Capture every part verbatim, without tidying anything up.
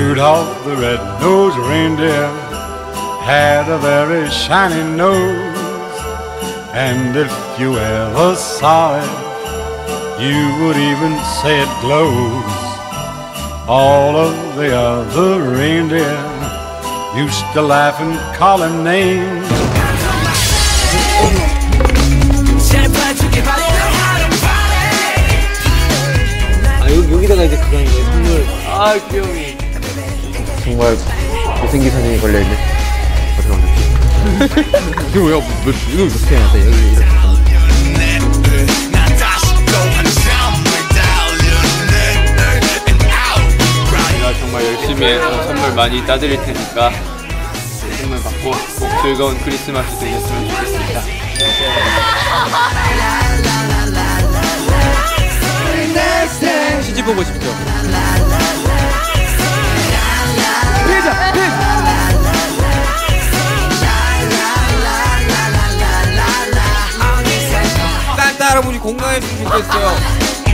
Rudolph the red-nosed reindeer had a very shiny nose, and if you ever saw it, you would even say it glows. All of the other reindeer used to laugh and call him names. 아, 여기, 여기다가 이제 그거 있네, 선물. 아, 귀여워. 정말 못생긴 사진이 걸려있네. 어떻게 만들지? 이거 왜, 뭐, 이거 어떻게 해야 돼? 여기 이렇게. 제가 정말 열심히 해서 선물 많이 따드릴 테니까 선물 받고 꼭 즐거운 크리스마스 되셨으면 좋겠습니다. 시집 보고 싶죠? 피자! 피자! 산타 할아버지 건강했으면 좋겠어요.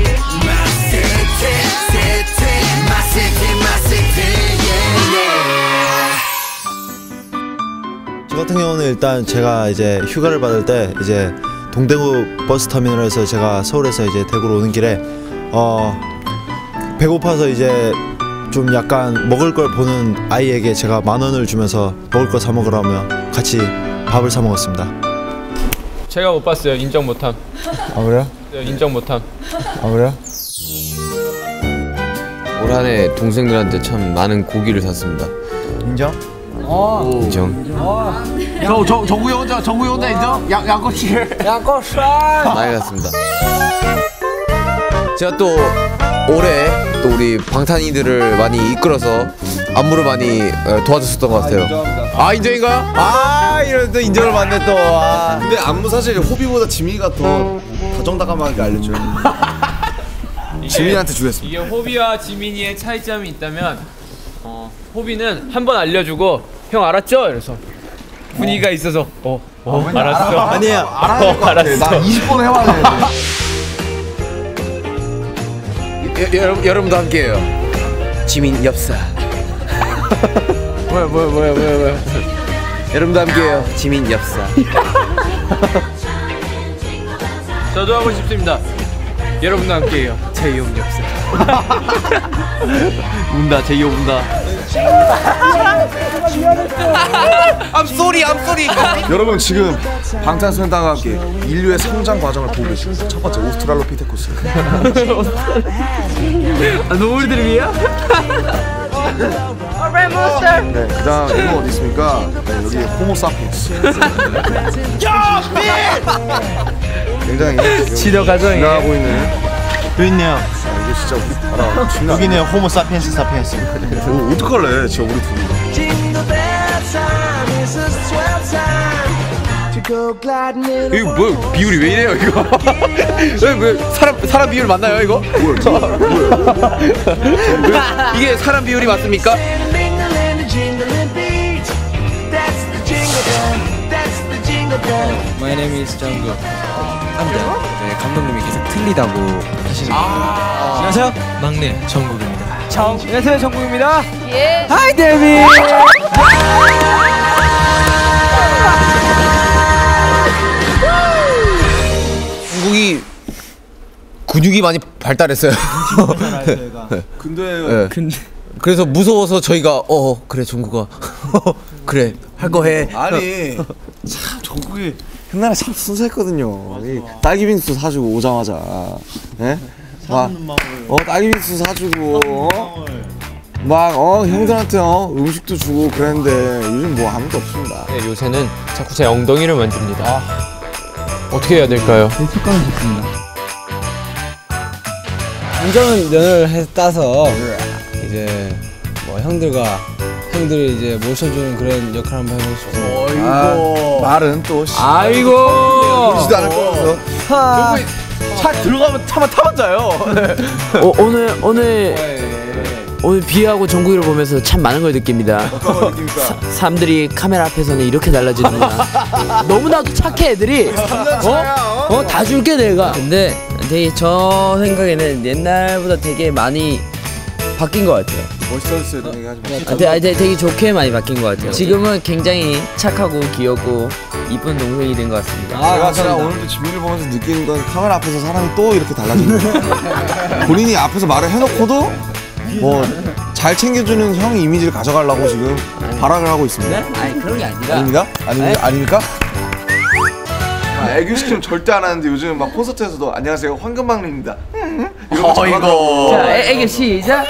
저 같은 경우는 일단 제가 이제 휴가를 받을 때 이제 동대구 버스터미널에서 제가 서울에서 이제 대구로 오는 길에 어 배고파서 이제 좀 약간 먹을 걸 보는 아이에게 제가 만 원을 주면서 먹을 거 사 먹으라며 같이 밥을 사 먹었습니다. 제가 못 봤어요. 인정 못함. 아 그래요? 네, 인정 못함. 아 그래요? 올 한 해 동생들한테 참 많은 고기를 샀습니다. 인정? 어. 인정. 어. 저, 저, 정국이 혼자, 정국이 혼자 인정? 양, 양꼬치. 양꼬치. 많이 갔습니다. 제가 또 올해 또 우리 방탄이들을 많이 이끌어서 안무를 많이 도와줬었던 것 같아요. 아, 인정인가요? 아, 이런 또 인정을 받네 또. 아. 근데 안무 사실 호비보다 지민이가 더 다정다감하게 알려줘요. 지민이한테 주겠습니다. 이게 호비와 지민이의 차이점이 있다면 어, 호비는 한 번 알려주고 형 알았죠? 이래서 분위기가 있어서 어, 어 아, 알았어. 알아, 아니에요. 알아야 될 것 같아. 나 이십 번 해봐야 돼. 여러분, 여러분도 함께해요. 지민 엽사. 뭐야 뭐야 뭐야 뭐야 뭐야. 여러분도 함께해요. 지민 엽사. 저도 하고 싶습니다. 여러분도 함께해요. 제이홉 엽사. 운다 제이홉 운다. I'm sorry, I'm sorry. 여러분 지금 방탄소년단과 함께 인류의 성장 과정을 보고 계십니다. 첫 번째 오스트랄로피테쿠스. 아 노을 드림이야? 네, 그다음 이거 어디 있습니까? 네, 여기 호모사피엔스. 굉장히 지도 과정이 지나가고 있는. 여기 있네요. 이게 진짜 우리 봐라. 여기네요. 호모 사피엔스 사피엔스. 오, 어떡할래? 진짜 우리 둘이. 이거 뭐 비율이 왜 이래요 이거? 왜, 왜 사람 사람 비율 맞나요 이거? 뭐야? 뭐야? 이게 사람 비율이 맞습니까? My name is Jungkook. 안돼요? 네, 감독님이 계속 틀리다고 하시는 거예요. 아 안녕하세요, 막내 정국입니다. 정 안녕하세요 정국입니다. 예. 하이 데뷔. 정국이 근육이 많이 발달했어요. 근데 네. 근데 그래서 무서워서 저희가 어 그래 정국아 그래 할 거 해. 아니 참 정국이 옛날에 참 순수했거든요. 이 딸기 빙수 사주고 오자마자, 예? 막, 어 딸기 빙수 사주고, 어? 막 어 형들한테 어 음식도 주고 그랬는데 요즘 뭐 아무도 없습니다. 네, 요새는 자꾸 제 엉덩이를 만집니다. 아. 어떻게 해야 될까요? 습관이 좋습니다. 운전 면허를 해서 따서 이제 뭐 형들과 형들이 이제 모셔주는 그런 역할 한번 해보고 싶어요. 아, 말은 또 아이고 보지도 않을 거라서. 차 들어가면 타면 타면 자요. 어, 오늘 오늘 오늘 비하고 정국이를 보면서 참 많은 걸 느낍니다. 어떤 걸 느낍니까? 사, 사람들이 카메라 앞에서는 이렇게 달라지는구나. 너무나도 착해 애들이. 어? 어? 다 줄게 내가. 근데 되게 저 생각에는 옛날보다 되게 많이 바뀐 것 같아요. 멋있었어요. 이런 얘기 하지 마. 아, 되, 아, 되, 되게 좋게 많이 바뀐 것 같아요. 지금은 굉장히 착하고 귀엽고 이쁜 동생이 된 것 같습니다. 아, 제가 진짜 오늘도 지민이를 보면서 느끼는 건 카메라 앞에서 사람이 또 이렇게 달라지는 거예요. 본인이 앞에서 말을 해놓고도 뭐 잘 챙겨주는 형 이미지를 가져가려고 지금 발악을 하고 있습니다. 네? 아니 그런 게 아니라. 아닙니까? 아니, 아닙니까? 아, 애교 시키면 절대 안 하는데 요즘 막 콘서트에서도 안녕하세요 황금망리입니다. 이거 이거. 자, 애, 애교 시작.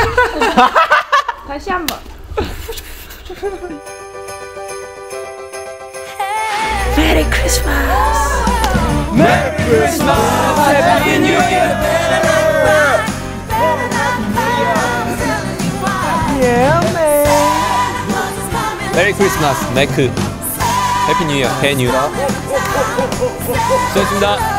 다시 한번. 메리 크리스마스. 메리 크리스마스. 해피 뉴 이어. 메리 크리스마스, 매크. 해피 뉴 이어, 해뉴. 수고하셨습니다.